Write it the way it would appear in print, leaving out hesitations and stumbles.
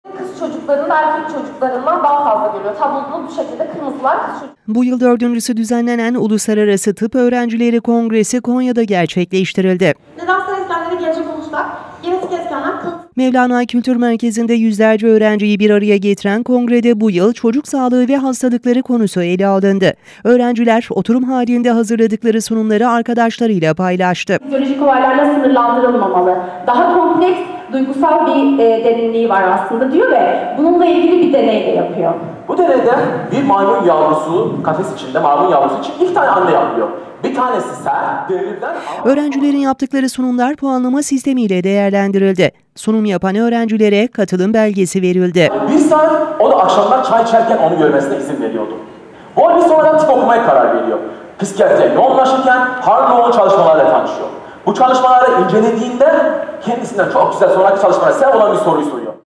Kız çocuklarında erkek çocuklarından daha fazla görüyor. Tabloda bu şekilde kırmızılar kız çocukları. Bu yıl 4.'sü düzenlenen Uluslararası Tıp Öğrencileri Kongresi Konya'da gerçekleştirildi. Nedensel etkenlere gelecek olursak, genetik etkenler Mevlana Kültür Merkezi'nde yüzlerce öğrenciyi bir araya getiren kongrede bu yıl çocuk sağlığı ve hastalıkları konusu ele alındı. Öğrenciler oturum halinde hazırladıkları sunumları arkadaşlarıyla paylaştı. fizyolojik olaylarla sınırlandırılmamalı. Daha kompleks duygusal bir derinliği var aslında diyor ve bununla ilgili bir deney de yapıyor. Bu deneyde bir maymun yavrusu, kafes içinde maymun yavrusu için 2 tane anne yapılıyor. Bir tanesi sert, devirden... Öğrencilerin yaptıkları sunumlar puanlama sistemiyle değerlendirildi. Sunum yapan öğrencilere katılım belgesi verildi. 1 saat, o da akşamlar çay içerken onu görmesine izin veriyordu. Bu ay bir sonradan tıp okumaya karar veriyor. Psikiyatriye yoğunlaşırken harbi yoğun çalışmalarla tanışıyor. Bu çalışmaları incelediğinde kendisinden çok güzel sonraki çalışmalara sebep olan bir soruyu soruyor.